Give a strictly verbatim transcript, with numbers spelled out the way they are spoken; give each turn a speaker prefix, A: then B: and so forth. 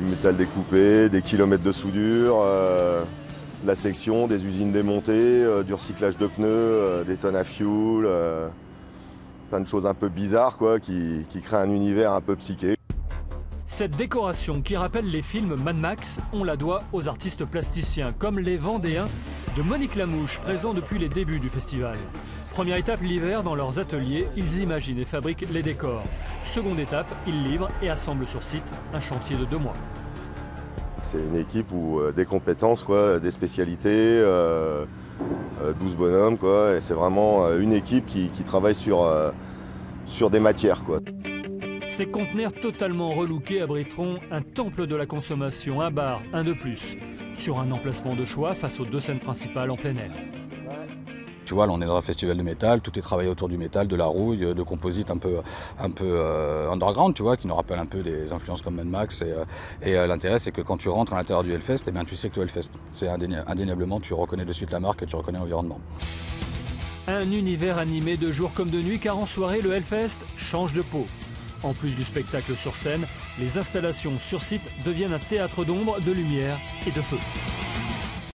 A: métal découpé, des kilomètres de soudure, euh, la section, des usines démontées, euh, du recyclage de pneus, euh, des tonnes à fuel, euh, plein de choses un peu bizarres quoi, qui, qui créent un univers un peu psyché.
B: Cette décoration qui rappelle les films Mad Max, on la doit aux artistes plasticiens, comme les Vendéens de Monique Lamouche, présents depuis les débuts du festival. Première étape, l'hiver, dans leurs ateliers, ils imaginent et fabriquent les décors. Seconde étape, ils livrent et assemblent sur site un chantier de deux mois.
A: C'est une équipe où euh, des compétences, quoi, des spécialités, euh, euh, douze bonhommes, quoi, et c'est vraiment euh, une équipe qui, qui travaille sur, euh, sur des matières, quoi.
B: Ces conteneurs totalement relookés abriteront un temple de la consommation, un bar, un de plus, sur un emplacement de choix face aux deux scènes principales en plein air.
C: Tu vois, là on est dans un festival de métal, tout est travaillé autour du métal, de la rouille, de composites un peu, un peu euh, underground, tu vois, qui nous rappellent un peu des influences comme Mad Max. Et, euh, et euh, l'intérêt, c'est que quand tu rentres à l'intérieur du Hellfest, eh bien, tu sais que tu es Hellfest. C'est indéni indéniablement, tu reconnais de suite la marque et tu reconnais l'environnement.
B: Un univers animé de jour comme de nuit, car en soirée, le Hellfest change de peau. En plus du spectacle sur scène, les installations sur site deviennent un théâtre d'ombre, de lumière et de feu.